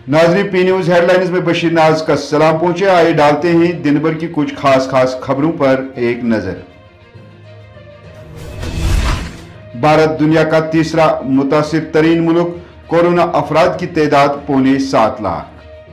नाज़रीन, P news headlines में बशीर नाज का सलाम पहुंचे। आइए डालते हैं दिन भर की कुछ खास खबरों पर एक नजर। भारत दुनिया का तीसरा मुतासिर तरीन मुल्क, कोरोना अफराद की तादाद पौने 7 लाख।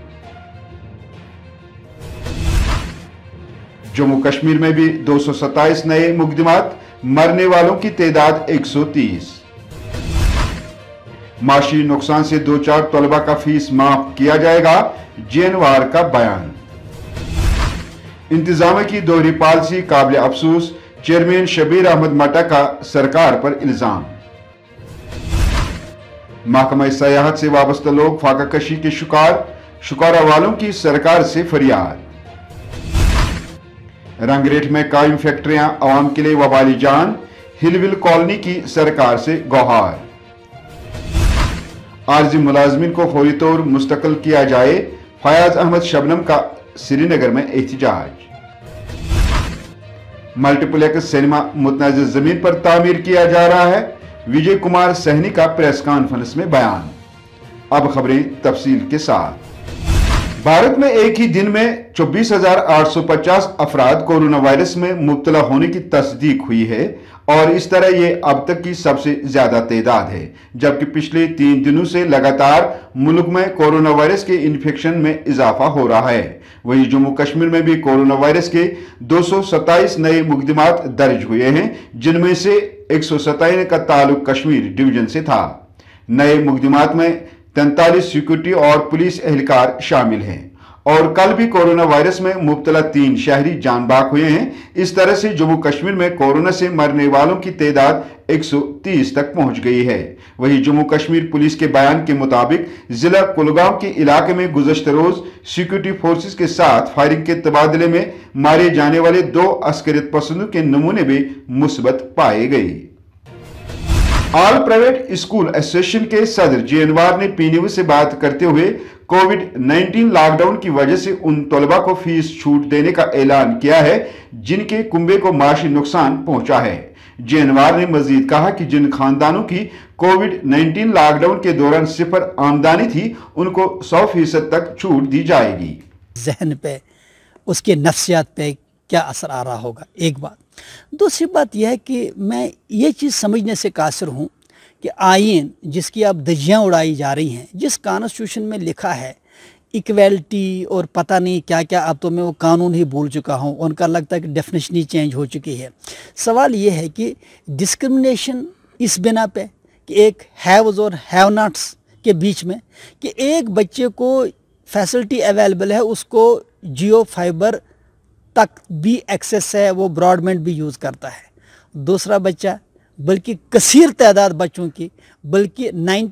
जम्मू कश्मीर में भी 227 नए मुकदमात, मरने वालों की तादाद 130। माशी नुकसान से 2-4 तलबा का फीस माफ किया जाएगा, जेएनवार का बयान। इंतजामिया की दोहरी पॉलिसी काबिल अफसोस, चेयरमैन शबीर अहमद मटा का सरकार पर इल्जाम। महकमा सयाहत से वाबस्ता लोग फाका कशी के शिकार, शिकारा वालों की सरकार से फरियाद। रंगरेठ में कायम फैक्ट्रियां आवाम के लिए वबाली जान, हिलविल कॉलोनी की सरकार से गुहार। आरजी मुलाजमीन को फौरी तौर मुस्तकिल किया जाए, फयाज अहमद शबनम का श्रीनगर में एहतजाज। मल्टीप्लेक्स सिनेमा मुतनाज़िर जमीन पर तामीर किया जा रहा है, विजय कुमार सहनी का प्रेस कॉन्फ्रेंस में बयान। अब खबरें तफसील के साथ। भारत में एक ही दिन में 24,850 अफराद कोरोना वायरस में मुब्तला होने की तस्दीक हुई है और इस तरह ये अब तक की सबसे ज्यादा तादाद है, जबकि पिछले 3 दिनों से लगातार मुल्क में कोरोना वायरस के इन्फेक्शन में इजाफा हो रहा है। वहीं जम्मू कश्मीर में भी कोरोना वायरस के 227 नए मुकदमात दर्ज हुए हैं, जिनमें से 197 का ताल्लुक कश्मीर डिवीजन से था। नए मुकदमात में 43 सिक्योरिटी और पुलिस एहलकार शामिल हैं और कल भी कोरोना वायरस में मुब्तला 3 शहरी जान बाक हुए हैं। इस तरह से जम्मू कश्मीर में कोरोना से मरने वालों की तादाद 130 तक पहुंच गई है। वहीं जम्मू कश्मीर पुलिस के बयान के मुताबिक जिला कुलगाम के इलाके में गुज़श्ता रोज सिक्योरिटी फोर्सेस के साथ फायरिंग के तबादले में मारे जाने वाले 2 अस्करियत पसंदों के नमूने भी मुस्बत पाए गए। ऑल प्राइवेट स्कूल एसोसिएशन के सदर जेएनवार ने पी न्यूज़ से बात करते हुए कोविड-19 लॉकडाउन की वजह से उन तलबा को फीस छूट देने का ऐलान किया है जिनके कुंबे को माशी नुकसान पहुंचा है। जेएनवार ने मजीद कहा कि जिन खानदानों की कोविड-19 लॉकडाउन के दौरान सिफर आमदनी थी, उनको 100% तक छूट दी जाएगी। जहन पे, उसके नफ्सियात पे क्या असर आ रहा होगा, एक बात। दूसरी बात यह है कि मैं ये चीज़ समझने से कासिर हूँ कि आइन जिसकी अब धज्जियाँ उड़ाई जा रही हैं, जिस कॉन्स्टिट्यूशन में लिखा है इक्वलिटी और पता नहीं क्या क्या, अब तो मैं वो कानून ही भूल चुका हूँ, उनका लगता है कि डेफिनेशन ही चेंज हो चुकी है। सवाल ये है कि डिस्क्रिमिनेशन इस बिना पे कि एक हैव्स और हैव नॉट्स के बीच में, कि एक बच्चे को फैसिलिटी अवेलेबल है, उसको जियो फाइबर तक भी एक्सेस है, वो ब्रॉडबैंड भी यूज़ करता है। दूसरा बच्चा, बल्कि कसीर तादाद बच्चों की, बल्कि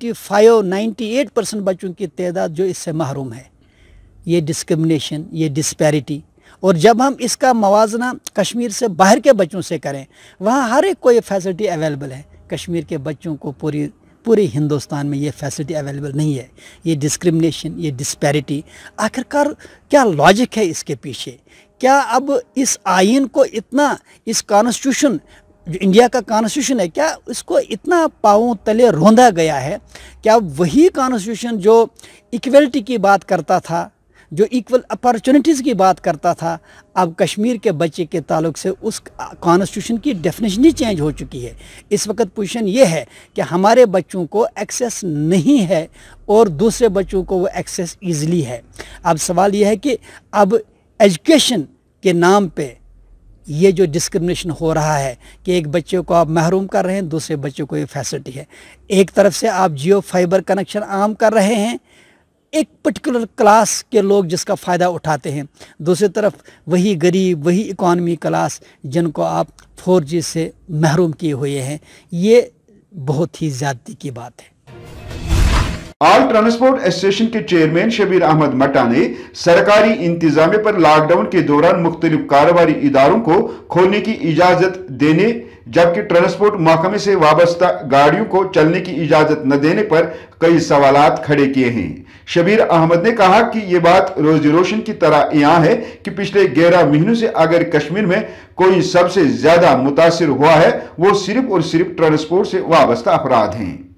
98% बच्चों की तादाद जो इससे महरूम है। ये डिस्क्रिमिनेशन, ये डिस्पैरिटी। और जब हम इसका मवाजना कश्मीर से बाहर के बच्चों से करें, वहाँ हर एक को ये फैसिलिटी अवेलेबल है, कश्मीर के बच्चों को पूरे हिंदुस्तान में ये फैसिलिटी अवेलेबल नहीं है। ये डिस्क्रिमिनेशन, ये डिस्पैरिटी, आखिरकार क्या लॉजिक है इसके पीछे? क्या अब इस आइन को इतना, इस कॉन्स्टिट्यूशन जो इंडिया का कॉन्स्टिट्यूशन है, क्या इसको इतना पाँव तले रौंदा गया है? क्या वही कॉन्स्टिट्यूशन जो इक्वलिटी की बात करता था, जो इक्वल अपॉर्चुनिटीज़ की बात करता था, अब कश्मीर के बच्चे के ताल्लुक से उस कॉन्स्टिट्यूशन की डेफिनेशन ही चेंज हो चुकी है। इस वक्त पोजीशन ये है कि हमारे बच्चों को एक्सेस नहीं है और दूसरे बच्चों को वो एक्सेस ईज़िली है। अब सवाल ये है कि अब एजुकेशन के नाम पे ये जो डिस्क्रिमिनेशन हो रहा है कि एक बच्चे को आप महरूम कर रहे हैं, दूसरे बच्चे को ये फैसिलिटी है। एक तरफ से आप जियो फाइबर कनेक्शन आम कर रहे हैं, एक पर्टिकुलर क्लास के लोग जिसका फ़ायदा उठाते हैं, दूसरी तरफ वही गरीब, वही इकॉनमी क्लास जिनको आप 4G से महरूम किए हुए हैं। ये बहुत ही ज़्यादती की बात है। ऑल ट्रांसपोर्ट एसोसिएशन के चेयरमैन शबीर अहमद मटा ने सरकारी इंतजामिया पर लॉकडाउन के दौरान मुख्तलिफ कारोबारी इदारों को खोलने की इजाजत देने, जबकि ट्रांसपोर्ट महकमे से वाबस्ता गाड़ियों को चलने की इजाजत न देने पर कई सवालात खड़े किए हैं। शबीर अहमद ने कहा कि यह बात रोजी रोशन की तरह यहाँ है कि पिछले 11 महीनों से अगर कश्मीर में कोई सबसे ज्यादा मुतासिर हुआ है, वो सिर्फ और सिर्फ ट्रांसपोर्ट से वाबस्ता अफराद हैं।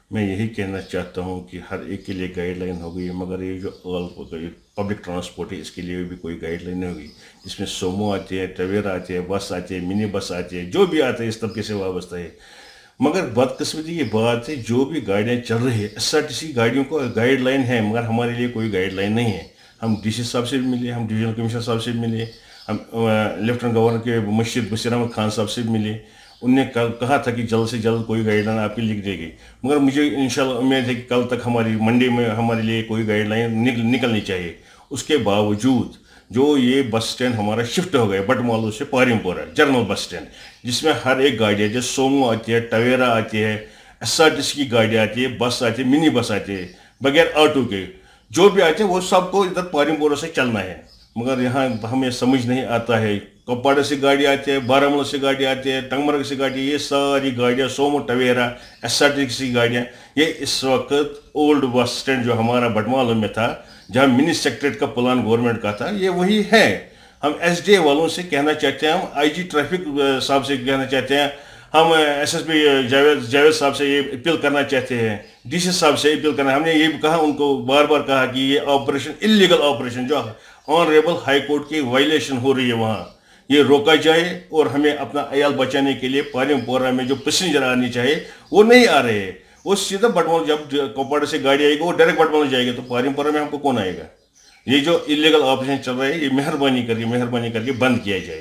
میں یہی کہنا چاہتا ہوں کہ ہر ایک کے لیے گائیڈ لائن ہو گئی، مگر یہ جو پبلک ٹرانسپورٹ ہے اس کے لیے بھی کوئی گائیڈ لائن نہیں ہوگی، جس میں سومو آتے ہیں، ٹویرا آتے ہیں، بس آتے ہیں، منی بس آتے ہیں، جو بھی آتے ہیں اس طبقے سے وابستہ ہے۔ مگر بدقسمتی یہ بات ہے، جو بھی گاڑیاں چل رہی ہے SRTC گاڑیوں کو گائیڈ لائن ہے، مگر ہمارے لیے کوئی گائیڈ لائن نہیں ہے۔ ہم DC صاحب سے بھی ملے، ہم ڈویژنل کمشنر صاحب سے بھی ملے، ہم لیفٹنٹ گورنر کے مشیر بشیر احمد خان صاحب سے بھی ملے۔ ان نے کہا تھا کہ جلد سے جلد کوئی گائیڈ لائن آپ کی لکھ دے گی، مگر مجھے انشاءاللہ امید ہے کہ کل تک ہماری منڈے میں ہمارے لیے کوئی گائیڈ لائن نکلنی چاہیے۔ اس کے باوجود جو یہ بس سٹینڈ ہمارا شفٹ ہو گیا بٹ مالو سے پاریم پورہ جنرل بس سٹینڈ، جس میں ہر ایک گاڑی ہے، جیسے سومو آتی ہے، ٹویرا آتی ہے، SRTC کی گاڑی آتی ہے، بس آتی ہے، منی بس آتی ہے، بغیر آٹو کے جو بھی آتے ہیں وہ سب کو ادھر پاریم پورہ سے چلنا ہے۔ مگر یہاں ہمیں سمجھ نہیں آتا ہے، کپواڑہ سے گاڑی آتی ہے، بارہمولہ سے گاڑی آتی ہے، ٹنگمرگ سے گاڑی، یہ ساری گاڑیاں سومو ٹویرا SRTC گاڑیاں یہ اس وقت اولڈ بس سٹینڈ جو ہمارا بٹمالو میں تھا، جہاں منی سیکٹریٹ کا پلان گورنمنٹ کا تھا، یہ وہی ہے۔ ہم SDA والوں سے کہنا چاہتے ہیں، ہم IG ٹریفک صاحب سے کہنا چاہتے ہیں، ہم SSP جاوید صاحب سے یہ اپیل کرنا چاہتے ہیں، DC صاحب سے اپیل کرنا، ہم نے یہ کہا، ان کو بار بار کہا کہ یہ آپریشن انلیگل آپریشن جو آنریبل ہائی کورٹ کی وائلیشن ہو رہی ہے وہاں، یہ روکا جائے، اور ہمیں اپنا عیال بچانے کے لیے پاریم پورہ میں جو پیسنجر آنی چاہیے وہ نہیں آ رہے ہیں۔ وہ سیدھا بٹمالو، جب کپواڑہ سے گاڑی آئے گی وہ ڈائریکٹ بٹمالو جائے گا، تو پاریم پورہ میں ہم کو کون آئے گا؟ یہ جو انلیگل آپریشن چل رہا ہے یہ مہربانی کر کے بند کیا جائے۔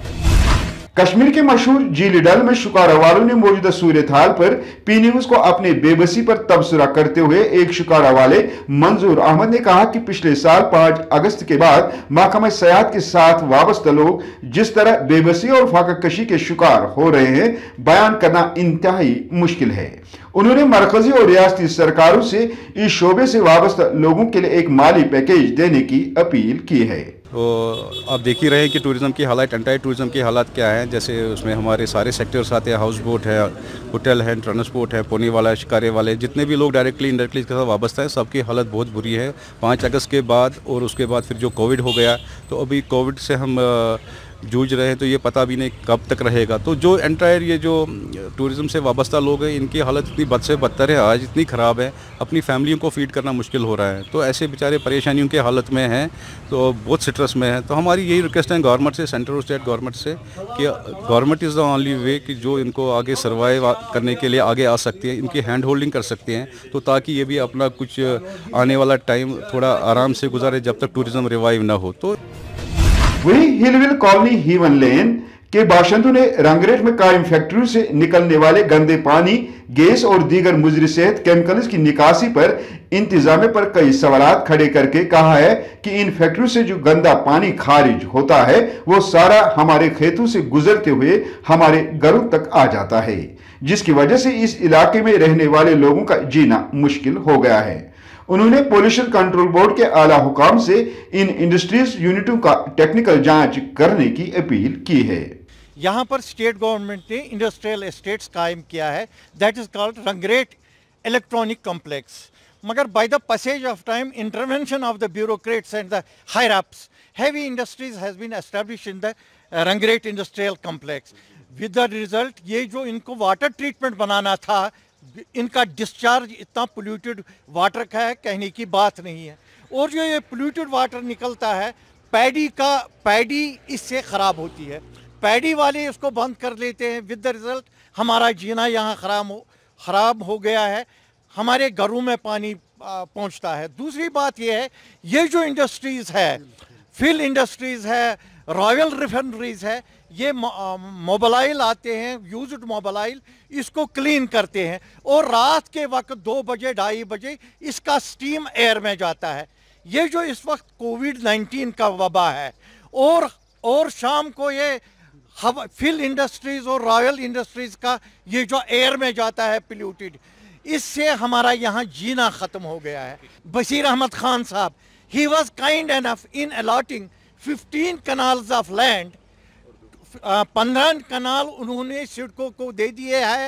کشمیر کے مشہور جھیل ڈل میں شکار والوں نے موجودہ صورتحال پر پی نیوز کو اپنے بے بسی پر تبصرہ کرتے ہوئے ایک شکار والے منظور احمد نے کہا کہ پچھلے سال 5 اگست کے بعد محکمہ سیاحت کے ساتھ وابستہ لوگ جس طرح بے بسی اور فاقہ کشی کے شکار ہو رہے ہیں بیان کرنا انتہائی مشکل ہے۔ انہوں نے مرکزی اور ریاستی سرکاروں سے اس شعبے سے وابستہ لوگوں کے لیے ایک مالی پیکیج دینے کی اپیل کی ہے۔ تو آپ دیکھ ہی رہے ہیں کہ ٹوریزم کی حالات، انٹائی ٹوریزم کی حالات کیا ہیں، جیسے اس میں ہمارے سارے سیکٹرز آتے ہیں، ہاؤس بوٹ ہے، ہوٹل ہے، ٹرانسپورٹ ہے، پونی والا، شکارے والے، جتنے بھی لوگ ڈائریکٹلی انڈائریکٹلی اس کے ساتھ وابستہ ہیں، سب کی حالت بہت بری ہے 5 اگست کے بعد، اور اس کے بعد پھر جو کووڈ ہو گیا، تو ابھی کووڈ سے ہم جوجھ رہے ہیں، تو یہ پتہ بھی نہیں کب تک رہے گا۔ تو جو انٹائر یہ جو ٹوریزم سے وابستہ لوگ ہیں، ان کی حالت اتنی بد سے بدتر ہے آج، اتنی خراب ہے، اپنی فیملیوں کو فیڈ کرنا مشکل ہو رہا ہے، تو ایسے بیچارے پریشانیوں کے حالت میں ہیں، تو بہت سٹرس میں ہیں۔ تو ہماری یہی ریکویسٹ ہے گورنمنٹ سے، سینٹرل اور اسٹیٹ گورنمنٹ سے، کہ government is the only way کہ جو ان کو آگے سروائیو کرنے کے لیے آگے آ سکتی ہے، ان کی ہینڈ ہولڈنگ کر سکتے ہیں، تو تاکہ یہ بھی اپنا کچھ آنے والا ٹائم تھوڑا آرام سے گزارے جب تک ٹوریزم ریوائیو نہ ہو۔ تو وہی ہلول کالونی ہیون لین کے باشندوں نے رنگریٹ میں قائم فیکٹریوں سے نکلنے والے گندے پانی، گیس اور دیگر مضر صحت کیمیکلز کی نکاسی پر انتظامیہ پر کئی سوالات کھڑے کر کے کہا ہے کہ ان فیکٹریوں سے جو گندا پانی خارج ہوتا ہے وہ سارا ہمارے کھیتوں سے گزرتے ہوئے ہمارے گھروں تک آ جاتا ہے، جس کی وجہ سے اس علاقے میں رہنے والے لوگوں کا جینا مشکل ہو گیا ہے۔ انہوں نے پولوشن کنٹرول بورڈ کے اعلیٰ حکام سے ان انڈسٹریز یونٹوں کا ٹیکنیکل جانچ کرنے کی اپیل کی ہے۔ یہاں پر اسٹیٹ گورنمنٹ نے انڈسٹریل اسٹیٹس قائم کیا ہے، that is called Rangreth electronic complex, مگر by the passage of time, intervention of the bureaucrats and the higher ups, heavy industries has been establish in the Rangreth industrial complex, with the result یہ جو ان کو water treatment بنانا تھا، ان کا discharge اتنا polluted water کا ہے، کہنے کی بات نہیں ہے، اور جو یہ پولیوٹیڈ واٹر نکلتا ہے پیڈی اس سے خراب ہوتی ہے، پیڈی والے اس کو بند کر لیتے ہیں، ود دا ریزلٹ ہمارا جینا یہاں خراب ہو گیا ہے، ہمارے گھروں میں پانی پہنچتا ہے۔ دوسری بات یہ ہے، یہ جو انڈسٹریز ہے، فل انڈسٹریز ہے، رائل ریفائنریز ہے، یہ موبلائل آتے ہیں، یوزڈ موبلائل، اس کو کلین کرتے ہیں، اور رات کے وقت 2 بجے 2:30 بجے اس کا سٹیم ایئر میں جاتا ہے۔ یہ جو اس وقت کووڈ-19 کا وبا ہے، اور شام کو یہ فل انڈسٹریز اور رائل انڈسٹریز کا یہ جو ایئر میں جاتا ہے پلیوٹیڈ، اس سے ہمارا یہاں جینا ختم ہو گیا ہے۔ بشیر احمد خان صاحب، he was kind enough in allotting 15 kanals of land, 15 kanal انہوں نے سڈکو کو دے دیے ہے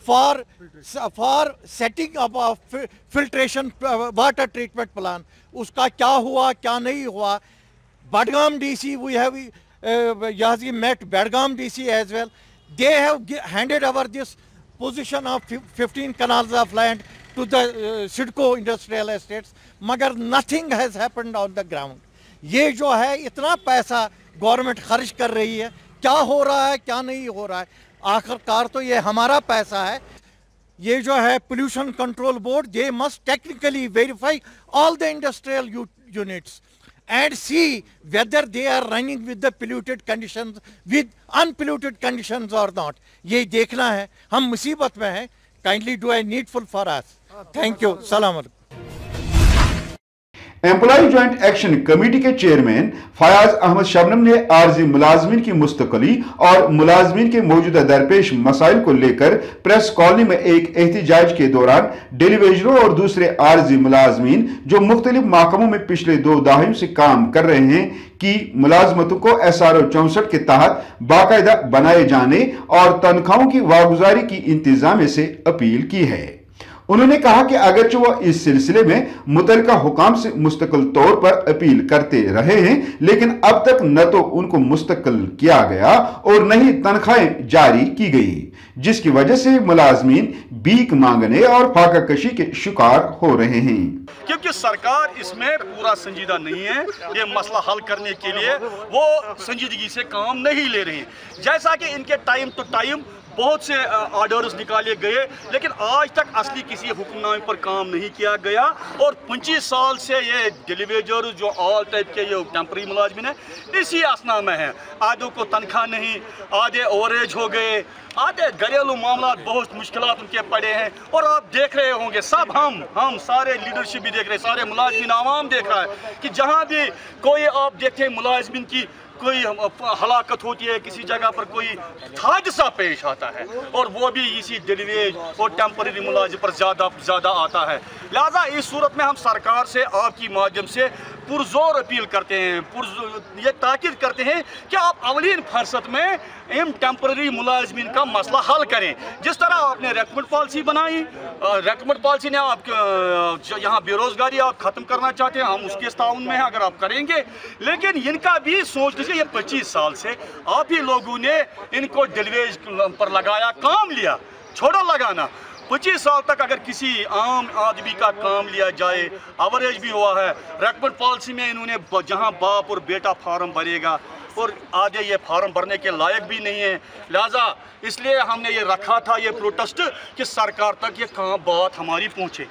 for setting up of filtration water treatment plan. اس کا کیا ہوا کیا نہیں ہوا، Budgam D C, we have met Badgam DC as well. They have handed over this position of 15 canals of land to the Sidco industrial estates, मगर nothing has happened on the ground. ये जो है इतना पैसा गवर्नमेंट खर्च कर रही है, क्या हो रहा है क्या नहीं हो रहा है, आखिरकार तो ये हमारा पैसा है. ये जो है pollution control board, they must technically verify all the industrial units and see whether they are running with the polluted conditions, with unpolluted conditions or not. ये देखना है, हम मुसीबत में हैं. Kindly do a needful for us. Thank you. Salam alaikum. Employ joint action committee के chairman Fayaz Ahmad Shabnam ने आर्जी मुलाजमीन की मुस्तकली और मुलाजमीन के मौजूदा दरपेश मसाइल को लेकर प्रेस कॉलोनी में एक एहतजाज के दौरान डेलीवेजरों और दूसरे आर्जी मुलाजमीन जो मुख्तलिफ महकमों में पिछले 2 दहाइयों से काम कर रहे हैं कि मुलाजमतों को SRO 64 के तहत बाकायदा बनाए जाने और तनख्वाहों की वागुजारी की इंतजाम से अपील की है. उन्होंने कहा कि अगरचे वो इस सिलसिले में मुतलका हुकाम से मुस्तकिल तौर पर अपील करते रहे हैं, लेकिन अब तक न तो उनको मुस्तकिल किया गया और न ही तनख्वाहें जारी की गई, जिसकी वजह से मुलाजमीन भीख मांगने और फाका कशी के शिकार हो रहे हैं. क्योंकि सरकार इसमें पूरा संजीदा नहीं है, ये मसला हल करने के लिए वो संजीदगी से काम नहीं ले रहे हैं. जैसा कि इनके टाइम टू टाइम बहुत से ऑर्डर्स निकाले गए, लेकिन आज तक असली किसी हुक्मनामे पर काम नहीं किया गया. और 25 साल से ये डेलीवेजर जो ऑल टाइप के ये टेम्पररी मुलाजमिन है इसी असना में है. आधों को तनख्वाह नहीं, आधे ओवरेज हो गए, आधे घरेलू मामला बहुत मुश्किलात उनके पड़े हैं. और आप देख रहे होंगे, सब हम सारे लीडरशिप भी देख रहे हैं, सारे मुलाजमिन आवाम देख रहा है कि जहाँ भी कोई आप देखें मुलाजमिन की कोई हलाकत होती है, किसी जगह पर कोई हादसा पेश आता है और वो भी इसी डेलीवेज और टेम्पररी मुलाजिम पर ज़्यादा आता है. लिहाजा इस सूरत में हम सरकार से आपकी माध्यम से पुरजोर अपील करते हैं, ये ताकीद करते हैं कि आप अवलीन फरसत में इन टेम्पररी मुलाजमिन का मसला हल करें. जिस तरह आपने रिकमेंड पॉलिसी बनाई, रिकमेंड पॉलिसी ने आप यहाँ बेरोजगारी आप ख़त्म करना चाहते हैं, हम उसके ताउन में हैं अगर आप करेंगे. लेकिन इनका भी सोच लीजिए, ये 25 साल से आप ही लोगों ने इनको डेलीवेज पर लगाया, काम लिया, छोड़ो लगाना. 25 साल तक अगर किसी आम आदमी का काम लिया जाए, एवरेज भी हुआ है. रिकमेंड पॉलिसी में इन्होंने जहां बाप और बेटा फार्म भरेगा और आधे ये फार्म भरने के लायक भी नहीं है. लिहाजा इसलिए हमने ये रखा था ये प्रोटेस्ट कि सरकार तक ये बात हमारी पहुंचे.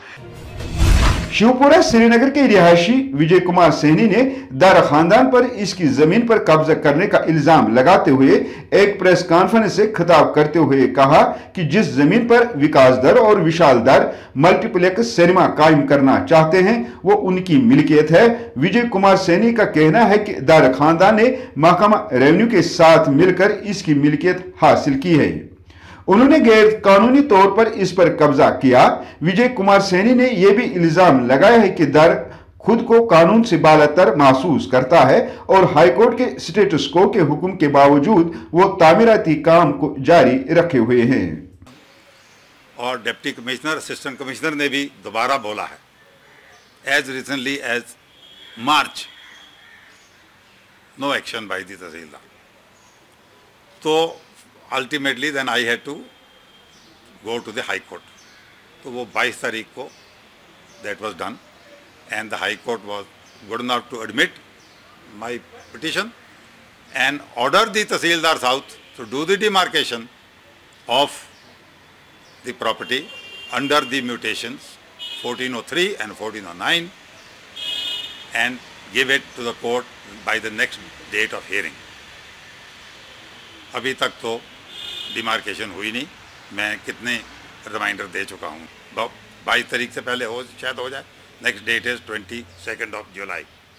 शिवपुरा श्रीनगर के रिहायशी विजय कुमार सैनी ने दारा खानदान पर इसकी जमीन पर कब्जा करने का इल्जाम लगाते हुए एक प्रेस कॉन्फ्रेंस से खिताब करते हुए कहा कि जिस जमीन पर विकास दर और विशाल दर मल्टीप्लेक्स सिनेमा कायम करना चाहते हैं वो उनकी मिल्कियत है. विजय कुमार सैनी का कहना है कि दारा खानदान ने महकमा रेवेन्यू के साथ मिलकर इसकी मिल्कियत हासिल की है. उन्होंने गैर कानूनी तौर पर इस पर कब्जा किया. विजय कुमार सैनी ने यह भी इल्जाम लगाया है कि दर खुद को कानून से बालातर महसूस करता है और हाईकोर्ट के स्टेटस को के हुक्म के बावजूद वो तामीराती काम को जारी रखे हुए हैं. और डिप्टी कमिश्नर, असिस्टेंट कमिश्नर ने भी दोबारा बोला है, as recently as March, no action by the tehsildar. तो ultimately then I had to go to the High Court. तो वो 22 तारीख को that was done and the High Court was good enough to admit my petition and order the Tahsildar South to do the demarcation of the property under the mutations 1403 and 1409 and give it to the court by the next date of hearing. अभी तक तो demarcation हुई नहीं. मैं कितने reminder दे चुका हूँ, 22 तारीख से पहले शायद हो जाए. Next date is 22 July.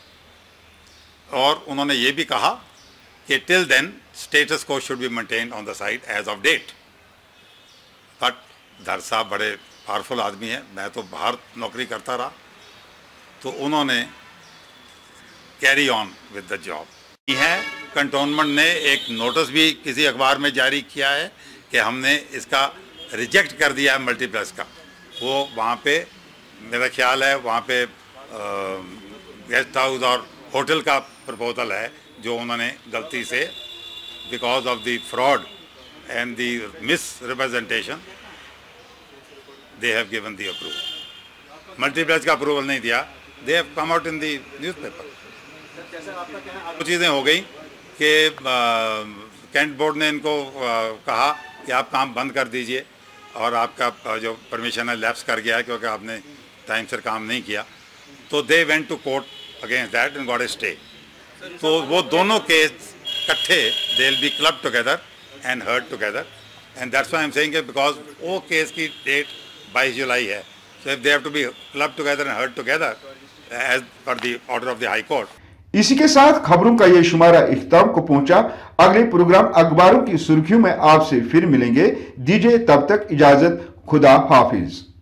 और उन्होंने ये भी कहा कि till then status quo should be maintain on the site as of date. But Dhar साहब बड़े पावरफुल आदमी हैं, मैं तो बाहर नौकरी करता रहा, तो उन्होंने carry on with the job है. कंटोनमेंट ने एक नोटिस भी किसी अखबार में जारी किया है कि हमने इसका रिजेक्ट कर दिया है मल्टीप्लेक्स का. वो वहाँ पे मेरा ख्याल है वहाँ पे गेस्ट हाउस और होटल का प्रपोजल है जो उन्होंने गलती से because of the fraud and the misrepresentation they have given the approval. Multiplex का approval नहीं दिया, they have come out in the newspaper. वो चीज़ें हो गई कि कैंट बोर्ड ने इनको कहा कि आप काम बंद कर दीजिए और आपका जो परमिशन है लैप्स कर गया है क्योंकि आपने टाइम से काम नहीं किया, तो they went to court against that and got a stay. तो वो दोनों केस इकट्ठे they will be club together and heard together, and that's why I am saying because वो केस की डेट 22 जुलाई है. So if they have to be club together and heard together as per the order of the high court. इसी के साथ खबरों का ये शुमारा इख्तिताम को पहुंचा. अगले प्रोग्राम अखबारों की सुर्खियों में आपसे फिर मिलेंगे. दीजिए तब तक इजाजत. खुदा हाफिज.